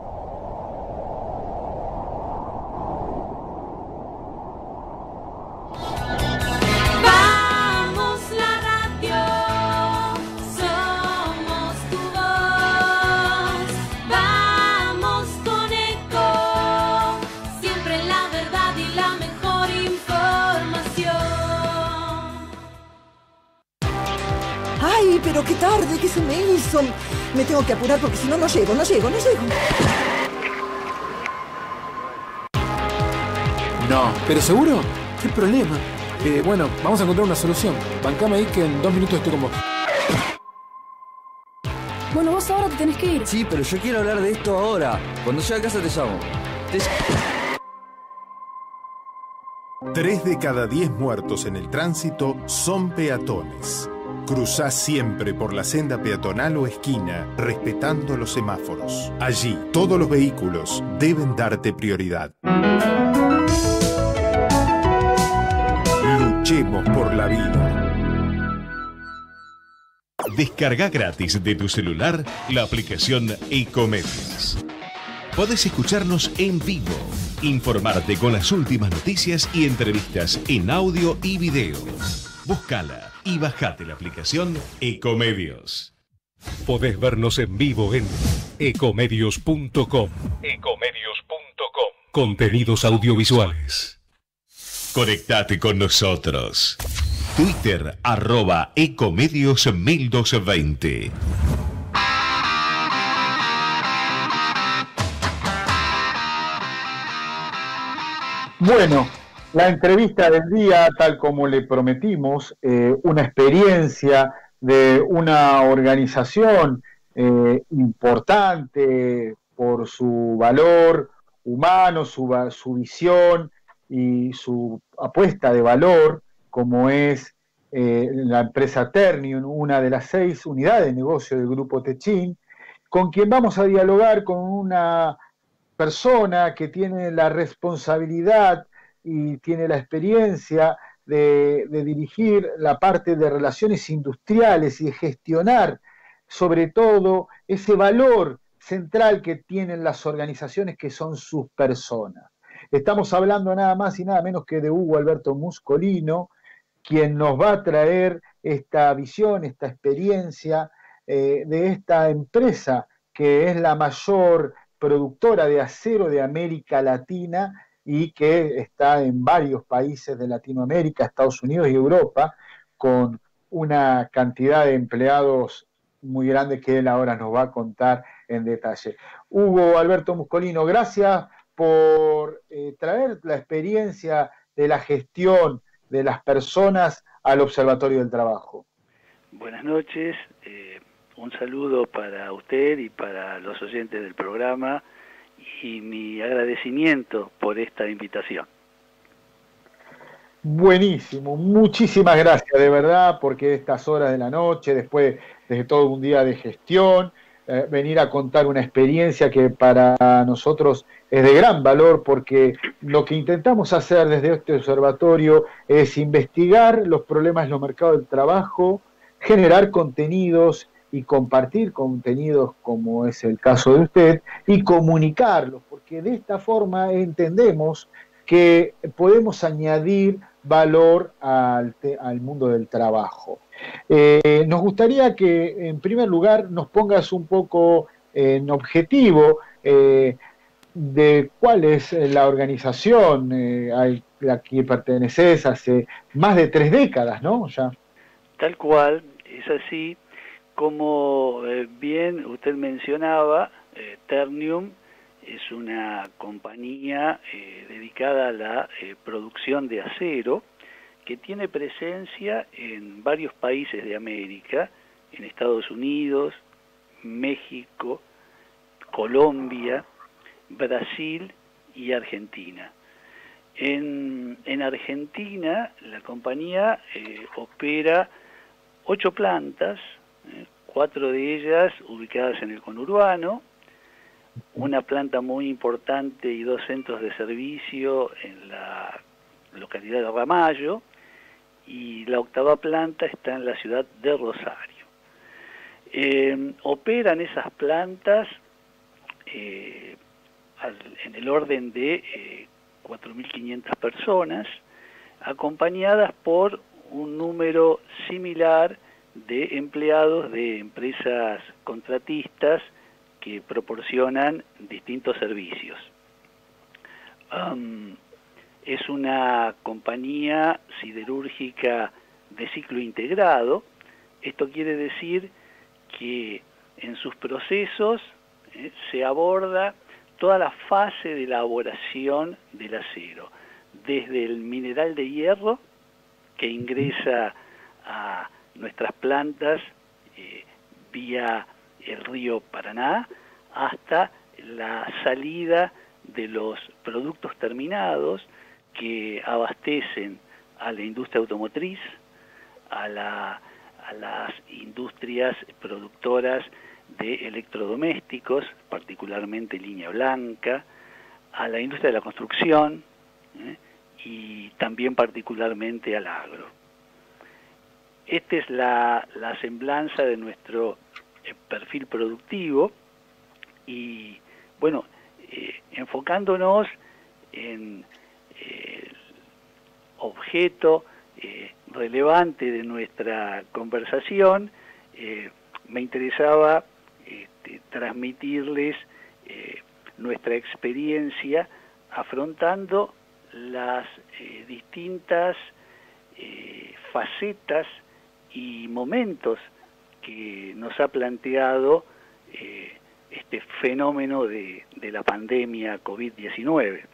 Pero qué tarde, ¿qué se me hizo? Me tengo que apurar porque si no, no llego, no llego, no llego. No. ¿Pero seguro? ¿Qué problema? Eh, bueno, vamos a encontrar una solución. Bancame ahí que en dos minutos estoy con vos. Bueno, vos ahora te tenés que ir. Sí, pero yo quiero hablar de esto ahora. Cuando llegue a casa te llamo. Te... Tres de cada diez muertos en el tránsito son peatones. Cruzá siempre por la senda peatonal o esquina, respetando los semáforos. Allí, todos los vehículos deben darte prioridad. Luchemos por la vida. Descarga gratis de tu celular la aplicación Ecomedios. Podés escucharnos en vivo, informarte con las últimas noticias y entrevistas en audio y video. Búscala y bajate la aplicación Ecomedios. Podés vernos en vivo en ecomedios punto com. ecomedios punto com. Contenidos audiovisuales. Conectate con nosotros. Twitter, arroba Ecomedios mil doscientos veinte. Bueno, la entrevista del día, tal como le prometimos, eh, una experiencia de una organización eh, importante por su valor humano, su, su visión y su apuesta de valor, como es eh, la empresa Ternium, una de las seis unidades de negocio del Grupo Techin, con quien vamos a dialogar con una persona que tiene la responsabilidad y tiene la experiencia de, de dirigir la parte de relaciones industriales y de gestionar sobre todo ese valor central que tienen las organizaciones, que son sus personas. Estamos hablando nada más y nada menos que de Hugo Alberto Muscolino, quien nos va a traer esta visión, esta experiencia eh, de esta empresa que es la mayor productora de acero de América Latina y que está en varios países de Latinoamérica, Estados Unidos y Europa, con una cantidad de empleados muy grande que él ahora nos va a contar en detalle. Hugo Alberto Muscolino, gracias por eh, traer la experiencia de la gestión de las personas al Observatorio del Trabajo. Buenas noches, eh, un saludo para usted y para los oyentes del programa y mi agradecimiento por esta invitación. Buenísimo, muchísimas gracias de verdad, porque estas horas de la noche, después de todo un día de gestión, eh, venir a contar una experiencia que para nosotros es de gran valor, porque lo que intentamos hacer desde este observatorio es investigar los problemas de los mercados del trabajo, generar contenidos y compartir contenidos como es el caso de usted y comunicarlos, porque de esta forma entendemos que podemos añadir valor al, te, al mundo del trabajo. Eh, nos gustaría que en primer lugar nos pongas un poco en objetivo eh, de cuál es la organización eh, a la que perteneces hace más de tres décadas, ¿no? Ya. Tal cual, es así. Como eh, bien usted mencionaba, eh, Ternium es una compañía eh, dedicada a la eh, producción de acero que tiene presencia en varios países de América, en Estados Unidos, México, Colombia, Brasil y Argentina. En, en Argentina la compañía eh, opera ocho plantas, eh, cuatro de ellas ubicadas en el conurbano, una planta muy importante y dos centros de servicio en la localidad de Ramallo, y la octava planta está en la ciudad de Rosario. Eh, operan esas plantas eh, al, en el orden de eh, cuatro mil quinientas personas, acompañadas por un número similar de empleados de empresas contratistas que proporcionan distintos servicios. Um, es una compañía siderúrgica de ciclo integrado. Esto quiere decir que en sus procesos eh, se aborda toda la fase de elaboración del acero, desde el mineral de hierro que ingresa a nuestras plantas eh, vía el río Paraná, hasta la salida de los productos terminados que abastecen a la industria automotriz, a, la, a las industrias productoras de electrodomésticos, particularmente línea blanca, a la industria de la construcción ¿eh? y también particularmente al agro. Esta es la, la semblanza de nuestro eh, perfil productivo y, bueno, eh, enfocándonos en eh, el objeto eh, relevante de nuestra conversación, eh, me interesaba este, transmitirles eh, nuestra experiencia afrontando las eh, distintas eh, facetas y momentos que nos ha planteado eh, este fenómeno de, de la pandemia COVID diecinueve.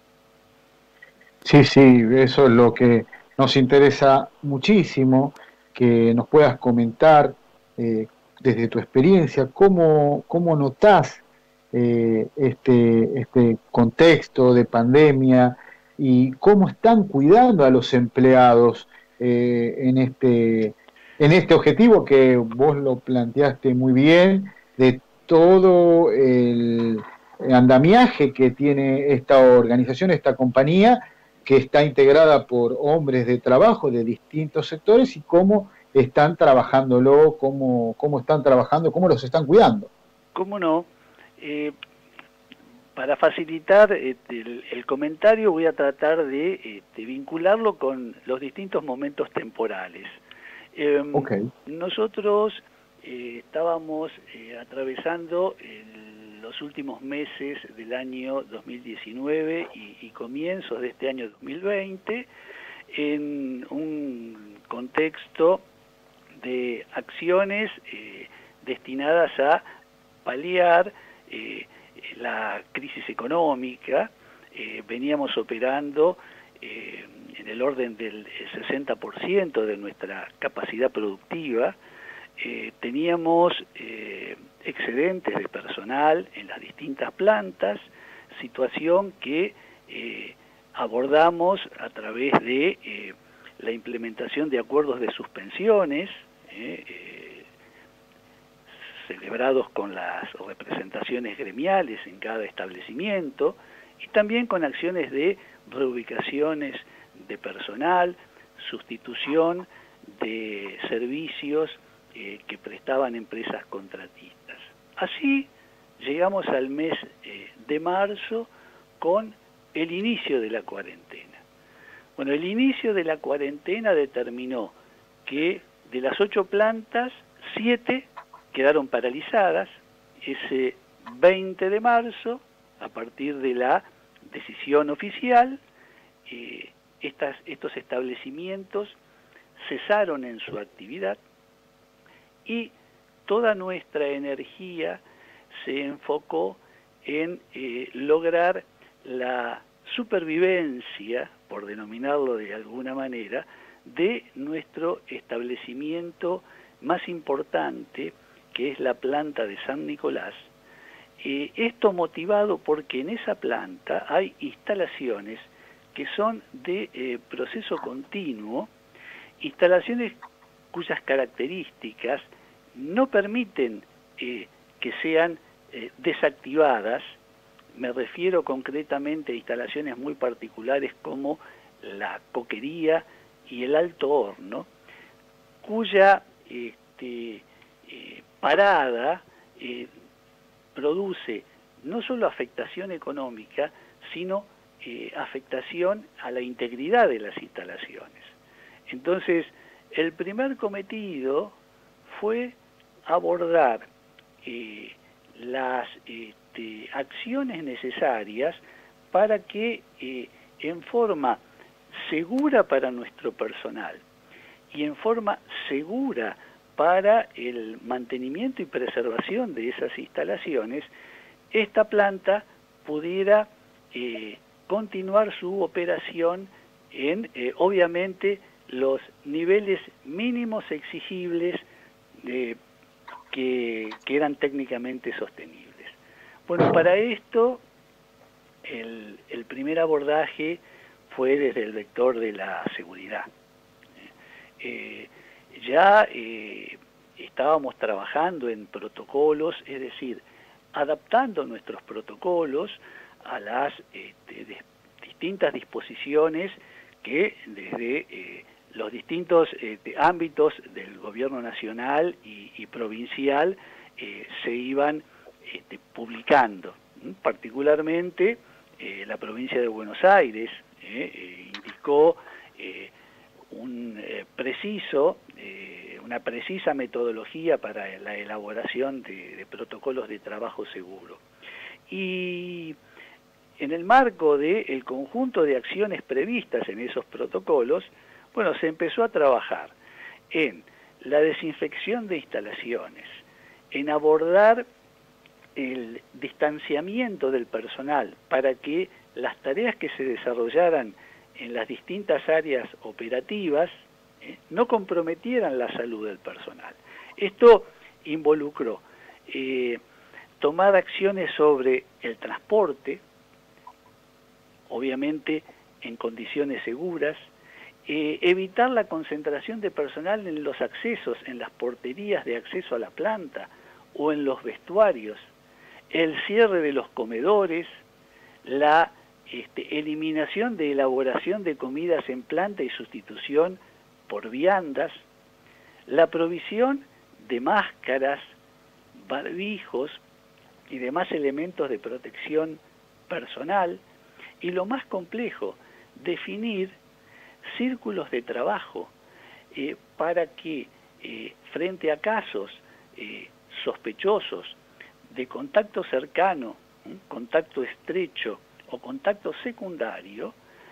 Sí, sí, eso es lo que nos interesa muchísimo, que nos puedas comentar eh, desde tu experiencia, cómo, cómo notás eh, este, este contexto de pandemia y cómo están cuidando a los empleados eh, en este en este objetivo que vos lo planteaste muy bien, de todo el andamiaje que tiene esta organización, esta compañía, que está integrada por hombres de trabajo de distintos sectores y cómo están trabajándolo, cómo, cómo están trabajando, cómo los están cuidando. ¿Cómo no? Eh, para facilitar este, el, el comentario voy a tratar de este, vincularlo con los distintos momentos temporales. Eh, okay. Nosotros eh, estábamos eh, atravesando el, los últimos meses del año dos mil diecinueve y, y comienzos de este año dos mil veinte en un contexto de acciones eh, destinadas a paliar eh, la crisis económica. Eh, veníamos operando eh, en el orden del sesenta por ciento de nuestra capacidad productiva. Eh, teníamos eh, excedentes de personal en las distintas plantas, situación que eh, abordamos a través de eh, la implementación de acuerdos de suspensiones, eh, eh, celebrados con las representaciones gremiales en cada establecimiento, y también con acciones de reubicaciones de personal, sustitución de servicios eh, que prestaban empresas contratistas. Así llegamos al mes eh, de marzo con el inicio de la cuarentena. Bueno, el inicio de la cuarentena determinó que de las ocho plantas, siete quedaron paralizadas. Ese veinte de marzo, a partir de la decisión oficial, eh, estas, estos establecimientos cesaron en su actividad y toda nuestra energía se enfocó en eh, lograr la supervivencia, por denominarlo de alguna manera, de nuestro establecimiento más importante, que es la planta de San Nicolás. Eh, esto motivado porque en esa planta hay instalaciones que son de eh, proceso continuo, instalaciones cuyas características no permiten eh, que sean eh, desactivadas. Me refiero concretamente a instalaciones muy particulares como la coquería y el alto horno, cuya este, eh, parada eh, produce no solo afectación económica, sino eh, afectación a la integridad de las instalaciones. Entonces, el primer cometido fue abordar eh, las este, acciones necesarias para que eh, en forma segura para nuestro personal y en forma segura para el mantenimiento y preservación de esas instalaciones, esta planta pudiera eh, continuar su operación en, eh, obviamente, los niveles mínimos exigibles eh, que, que eran técnicamente sostenibles. Bueno, para esto, el, el primer abordaje fue desde el vector de la seguridad. Eh, ya eh, estábamos trabajando en protocolos, es decir, adaptando nuestros protocolos a las este, de, distintas disposiciones que desde eh, los distintos este, ámbitos del gobierno nacional y, y provincial eh, se iban este, publicando. ¿Mm? Particularmente eh, la provincia de Buenos Aires eh, eh, indicó eh, un eh, preciso, eh, una precisa metodología para la elaboración de, de protocolos de trabajo seguro. Y en el marco del conjunto de acciones previstas en esos protocolos, bueno, se empezó a trabajar en la desinfección de instalaciones, en abordar el distanciamiento del personal para que las tareas que se desarrollaran en las distintas áreas operativas eh, no comprometieran la salud del personal. Esto involucró eh, tomar acciones sobre el transporte, obviamente en condiciones seguras, eh, evitar la concentración de personal en los accesos, en las porterías de acceso a la planta o en los vestuarios, el cierre de los comedores, la este, eliminación de elaboración de comidas en planta y sustitución por viandas, la provisión de máscaras, barbijos y demás elementos de protección personal, y lo más complejo, definir círculos de trabajo eh, para que eh, frente a casos eh, sospechosos de contacto cercano, ¿eh? contacto estrecho o contacto secundario,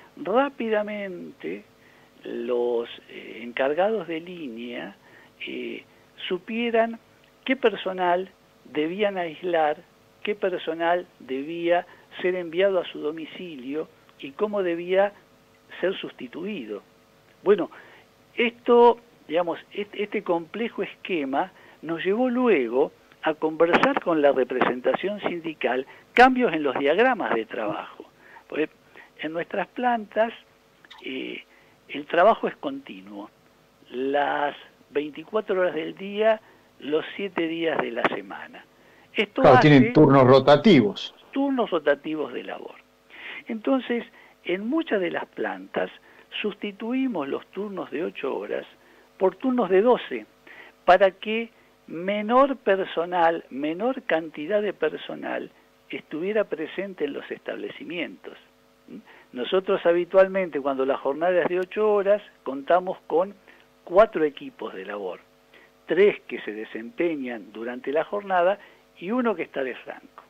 rápidamente los eh, encargados de línea eh, supieran qué personal debían aislar qué personal debía ser enviado a su domicilio y cómo debía ser sustituido. Bueno, esto, digamos, este complejo esquema nos llevó luego a conversar con la representación sindical cambios en los diagramas de trabajo. Porque en nuestras plantas eh, el trabajo es continuo, las veinticuatro horas del día, los siete días de la semana. Esto claro, hace tienen turnos rotativos. Turnos rotativos de labor. Entonces, en muchas de las plantas sustituimos los turnos de ocho horas por turnos de doce, para que menor personal, menor cantidad de personal estuviera presente en los establecimientos. Nosotros habitualmente, cuando la jornada es de ocho horas, contamos con cuatro equipos de labor, tres que se desempeñan durante la jornada y uno que está de franco.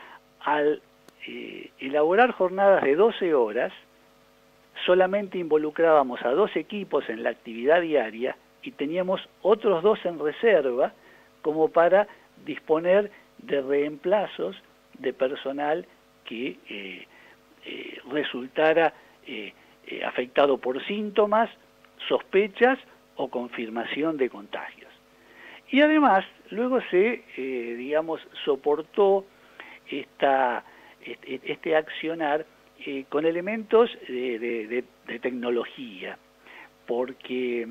Al eh, elaborar jornadas de doce horas, solamente involucrábamos a dos equipos en la actividad diaria y teníamos otros dos en reserva como para disponer de reemplazos de personal que eh, eh, resultara eh, eh, afectado por síntomas, sospechas o confirmación de contagios. Y además, luego se, eh, digamos, soportó esta, este, este accionar eh, con elementos de, de, de, de tecnología, porque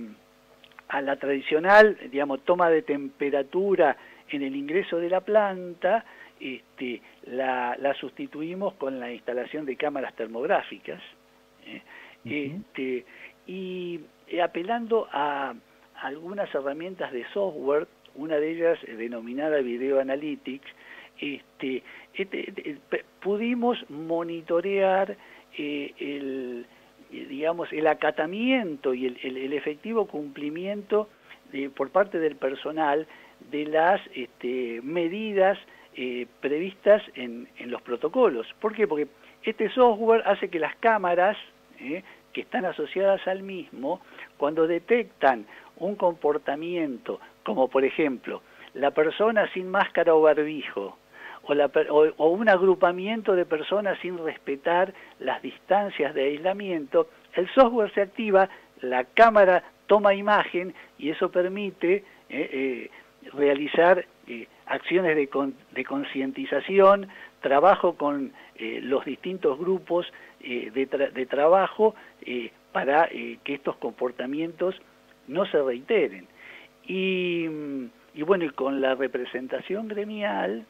a la tradicional, digamos, toma de temperatura en el ingreso de la planta, este, la, la sustituimos con la instalación de cámaras termográficas, ¿eh? Uh-huh. este, y apelando a algunas herramientas de software, una de ellas denominada Video Analytics, este, este, este, pudimos monitorear eh, el, digamos, el acatamiento y el, el, el efectivo cumplimiento de, por parte del personal de las este, medidas eh, previstas en, en los protocolos. ¿Por qué? Porque este software hace que las cámaras eh, que están asociadas al mismo, cuando detectan un comportamiento, como por ejemplo, la persona sin máscara o barbijo, o, la, o, o un agrupamiento de personas sin respetar las distancias de aislamiento, el software se activa, la cámara toma imagen y eso permite eh, eh, realizar eh, acciones de, con, de concientización, trabajo con eh, los distintos grupos eh, de, tra de trabajo eh, para eh, que estos comportamientos no se reiteren. Y, y bueno, y con la representación gremial,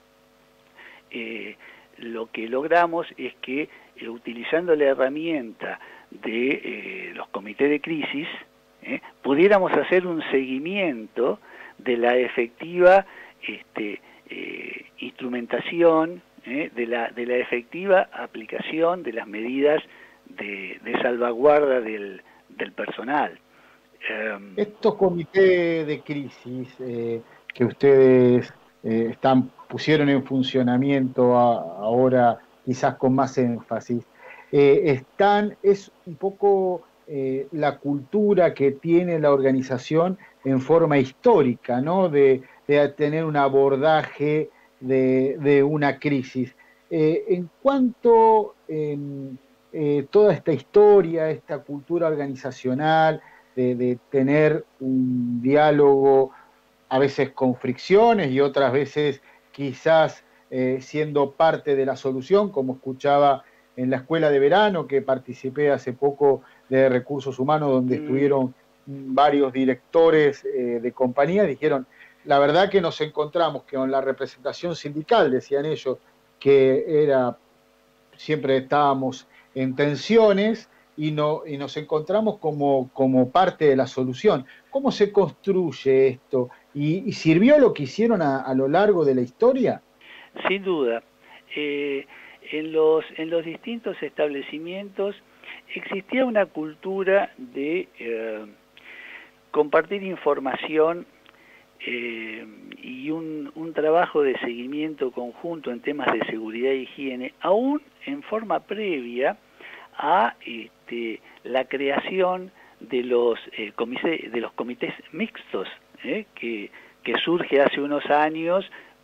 eh, lo que logramos es que eh, utilizando la herramienta de eh, los comités de crisis, eh, pudiéramos hacer un seguimiento de la efectiva este, eh, instrumentación, eh, de, la, de la efectiva aplicación de las medidas de, de salvaguarda del, del personal. Um, Estos comités de crisis eh, que ustedes eh, están pusieron en funcionamiento a, ahora quizás con más énfasis, eh, están, es un poco eh, la cultura que tiene la organización en forma histórica, ¿no? De, de tener un abordaje de, de una crisis. Eh, en cuanto eh, eh, toda esta historia, esta cultura organizacional, de, de tener un diálogo a veces con fricciones y otras veces quizás eh, siendo parte de la solución, como escuchaba en la escuela de verano que participé hace poco de recursos humanos, donde mm. estuvieron varios directores eh, de compañías, dijeron, la verdad que nos encontramos que con la representación sindical, decían ellos, que era siempre estábamos en tensiones y, no, y nos encontramos como, como parte de la solución. ¿Cómo se construye esto? ¿Y, y sirvió lo que hicieron a, a lo largo de la historia? Sin duda. Eh, en, los, en los distintos establecimientos existía una cultura de eh, compartir información eh, y un, un trabajo de seguimiento conjunto en temas de seguridad e higiene, aún en forma previa a este, la creación de los, eh, comités, de los comités mixtos, eh, que, que surge hace unos años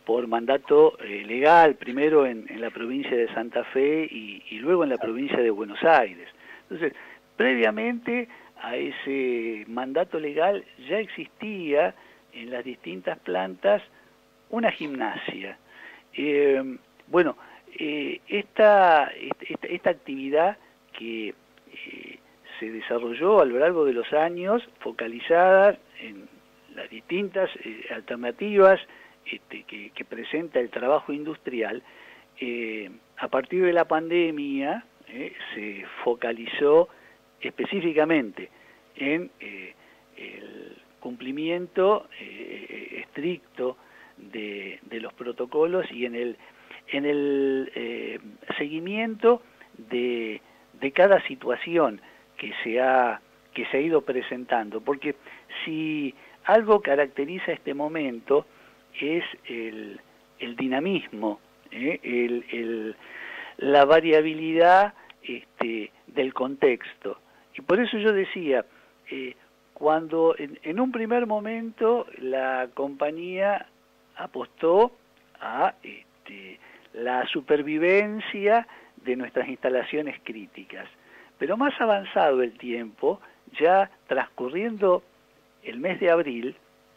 por mandato eh, legal, primero en, en la provincia de Santa Fe y, y luego en la provincia de Buenos Aires. Entonces, previamente a ese mandato legal ya existía en las distintas plantas una gimnasia. Eh, bueno, eh, esta, esta, esta actividad que eh, se desarrolló a lo largo de los años, focalizada en las distintas eh, alternativas este, que, que presenta el trabajo industrial, eh, a partir de la pandemia eh, se focalizó específicamente en eh, el cumplimiento eh, estricto de, de los protocolos y en el, en el eh, seguimiento de, de cada situación que se ha que se ha ido presentando, porque si algo caracteriza este momento es el, el dinamismo, ¿eh? el, el, la variabilidad este, del contexto. Y por eso yo decía, eh, cuando en, en un primer momento la compañía apostó a este, la supervivencia de nuestras instalaciones críticas, pero más avanzado el tiempo, ya transcurriendo el mes de abril,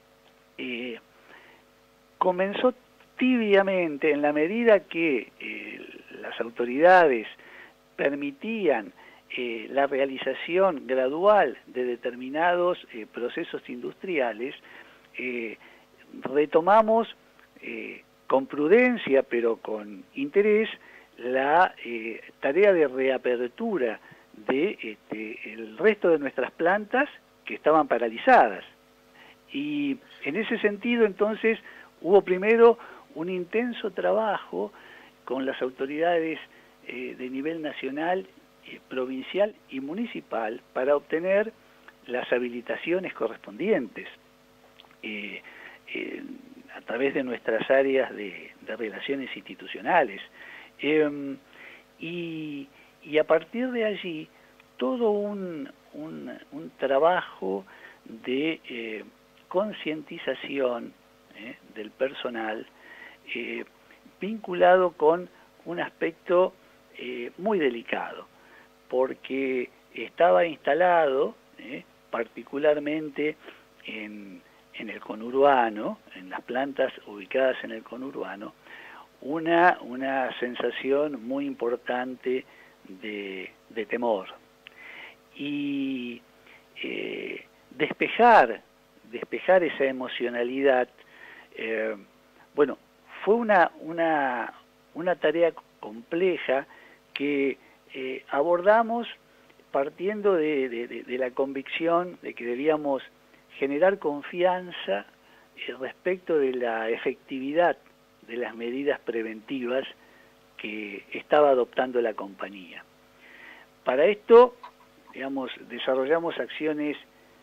eh, comenzó tibiamente, en la medida que eh, las autoridades permitían eh, la realización gradual de determinados eh, procesos industriales, eh, retomamos eh, con prudencia, pero con interés, la eh, tarea de reapertura de este, el resto de nuestras plantas que estaban paralizadas. Y en ese sentido, entonces, hubo primero un intenso trabajo con las autoridades eh, de nivel nacional, eh, provincial y municipal para obtener las habilitaciones correspondientes eh, eh, a través de nuestras áreas de, de relaciones institucionales. Eh, y, y a partir de allí, todo un, un, un trabajo de eh, concientización eh, del personal eh, vinculado con un aspecto eh, muy delicado, porque estaba instalado, eh, particularmente en, en el conurbano, en las plantas ubicadas en el conurbano, una, una sensación muy importante de, de temor. Y eh, despejar, despejar esa emocionalidad, eh, bueno, fue una, una, una tarea compleja que eh, abordamos partiendo de, de, de, de la convicción de que debíamos generar confianza eh, respecto de la efectividad de las medidas preventivas que estaba adoptando la compañía. Para esto, digamos, desarrollamos acciones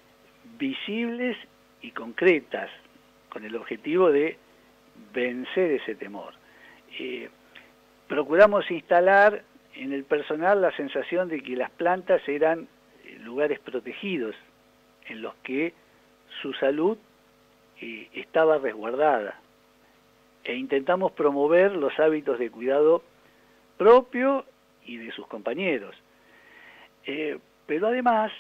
visibles y concretas con el objetivo de vencer ese temor. Eh, procuramos instalar en el personal la sensación de que las plantas eran lugares protegidos en los que su salud eh, estaba resguardada, e intentamos promover los hábitos de cuidado propio y de sus compañeros. Eh, pero además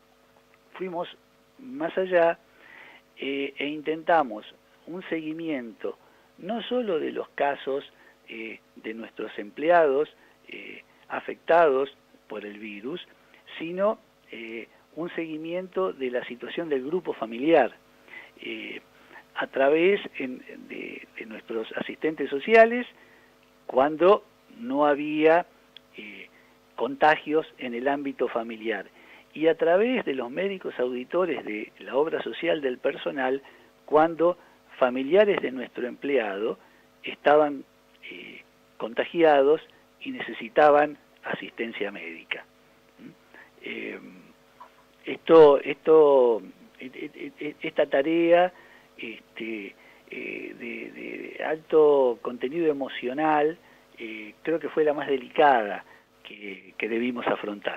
fuimos más allá eh, e intentamos un seguimiento no solo de los casos eh, de nuestros empleados eh, afectados por el virus, sino eh, un seguimiento de la situación del grupo familiar eh, a través en, de, de nuestros asistentes sociales cuando no había eh, contagios en el ámbito familiar, y a través de los médicos auditores de la obra social del personal cuando familiares de nuestro empleado estaban eh, contagiados y necesitaban asistencia médica. Eh, esto, esto, esta tarea este, eh, de, de alto contenido emocional eh, creo que fue la más delicada que, que debimos afrontar.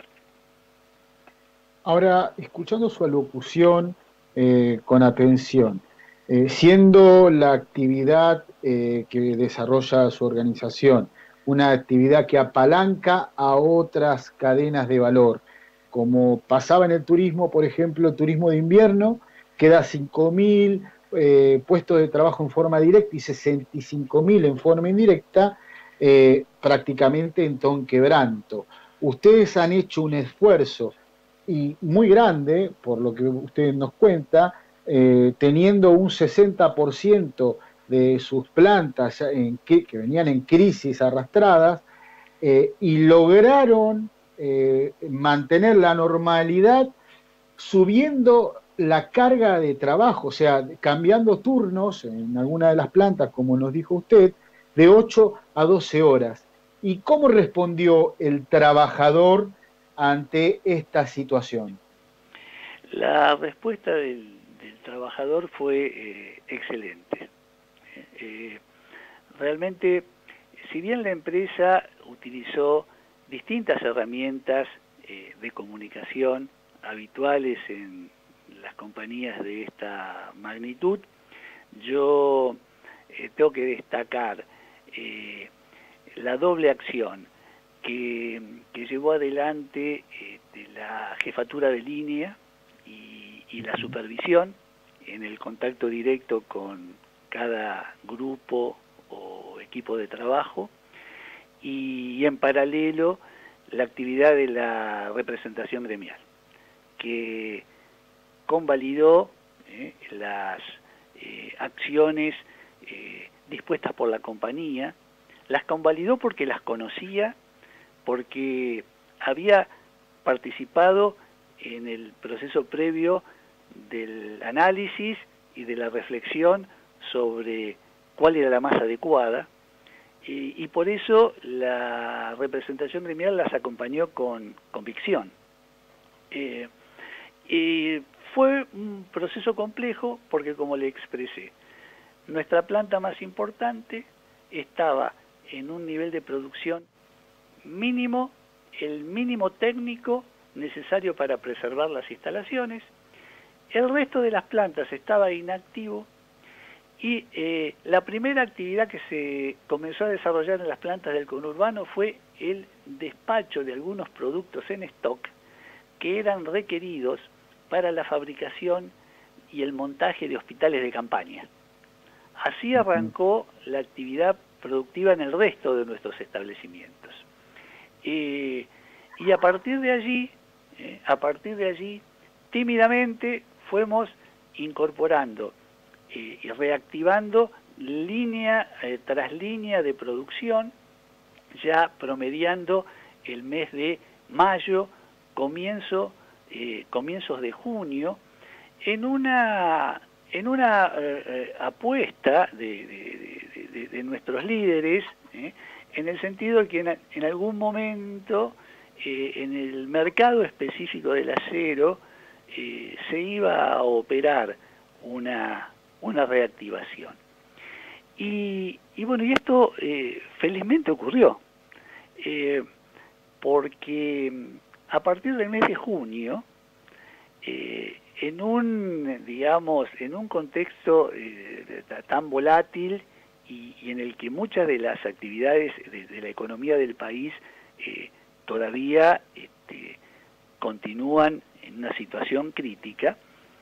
Ahora, escuchando su alocución eh, con atención, Eh, siendo la actividad eh, que desarrolla su organización una actividad que apalanca a otras cadenas de valor, como pasaba en el turismo, por ejemplo, el turismo de invierno, que da cinco mil eh, puestos de trabajo en forma directa y sesenta y cinco mil en forma indirecta, eh, prácticamente en Tonquebranto. Ustedes han hecho un esfuerzo y muy grande, por lo que usted nos cuenta, eh, teniendo un sesenta por ciento de sus plantas en que, que venían en crisis arrastradas, eh, y lograron eh, mantener la normalidad subiendo la carga de trabajo, o sea, cambiando turnos en alguna de las plantas, como nos dijo usted, de ocho a doce horas. ¿Y cómo respondió el trabajador ante esta situación? La respuesta del, del trabajador fue eh, excelente. Eh, realmente, si bien la empresa utilizó distintas herramientas eh, de comunicación habituales en las compañías de esta magnitud, yo eh, tengo que destacar eh, la doble acción que, que llevó adelante eh, de la jefatura de línea y, y la supervisión en el contacto directo con cada grupo o equipo de trabajo, y, y en paralelo la actividad de la representación gremial, que convalidó eh, las eh, acciones eh, dispuestas por la compañía, las convalidó porque las conocía, porque había participado en el proceso previo del análisis y de la reflexión sobre cuál era la más adecuada, y, y por eso la representación gremial las acompañó con convicción. Eh, y fue un proceso complejo porque, como le expresé, nuestra planta más importante estaba en un nivel de producción mínimo, el mínimo técnico necesario para preservar las instalaciones. El resto de las plantas estaba inactivo, y eh, la primera actividad que se comenzó a desarrollar en las plantas del conurbano fue el despacho de algunos productos en stock que eran requeridos para la fabricación y el montaje de hospitales de campaña. Así arrancó la actividad productiva en el resto de nuestros establecimientos. Eh, y a partir de allí, eh, a partir de allí, tímidamente fuimos incorporando eh, y reactivando línea eh, tras línea de producción, ya promediando el mes de mayo, comienzo, eh, comienzos de junio, en una en una eh, apuesta de, de, de, de nuestros líderes, eh, en el sentido de que en, en algún momento eh, en el mercado específico del acero eh, se iba a operar una, una reactivación. Y, y bueno, y esto eh, felizmente ocurrió, eh, porque a partir del mes de junio, eh, en un, digamos, en un contexto eh, tan volátil y, y en el que muchas de las actividades de, de la economía del país eh, todavía este, continúan en una situación crítica,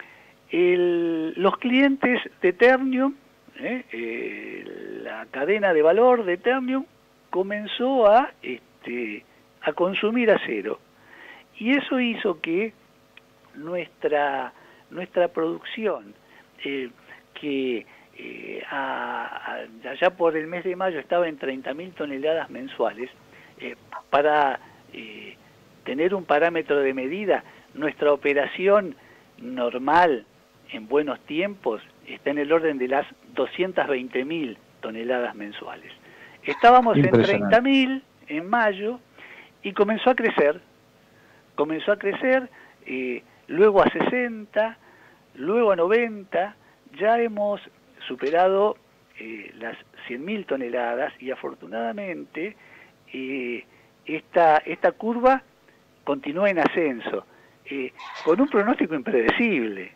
el, los clientes de Ternium, eh, eh, la cadena de valor de Ternium comenzó a, este, a consumir acero, y eso hizo que nuestra nuestra producción, eh, que eh, a, a, allá por el mes de mayo estaba en treinta mil toneladas mensuales, eh, para eh, tener un parámetro de medida, nuestra operación normal en buenos tiempos está en el orden de las doscientas veinte mil toneladas mensuales. Estábamos en treinta mil en mayo y comenzó a crecer, comenzó a crecer, eh, luego a sesenta, luego a noventa, ya hemos superado eh, las cien mil toneladas, y afortunadamente eh, esta, esta curva continúa en ascenso, eh, con un pronóstico impredecible,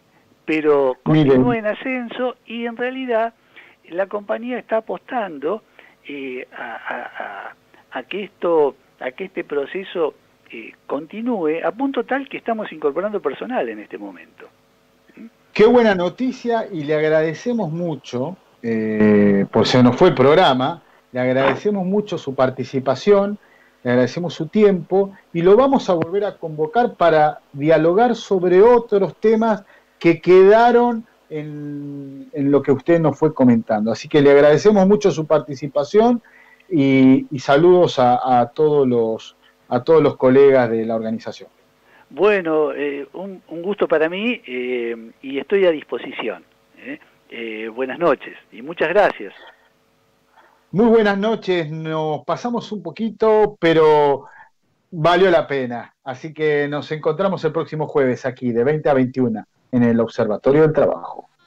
pero continúa Miren. en ascenso y en realidad la compañía está apostando eh, a, a, a, a que esto, a que este proceso eh, continúe, a punto tal que estamos incorporando personal en este momento. Qué buena noticia y le agradecemos mucho, eh, por se nos fue el programa, le agradecemos mucho su participación, le agradecemos su tiempo y lo vamos a volver a convocar para dialogar sobre otros temas que quedaron en, en lo que usted nos fue comentando. Así que le agradecemos mucho su participación y, y saludos a, a, todos los, a todos los colegas de la organización. Bueno, eh, un, un gusto para mí eh, y estoy a disposición. ¿eh? Eh, buenas noches y muchas gracias. Muy buenas noches, nos pasamos un poquito, pero valió la pena. Así que nos encontramos el próximo jueves aquí de veinte a veintiuna en el Observatorio del Trabajo.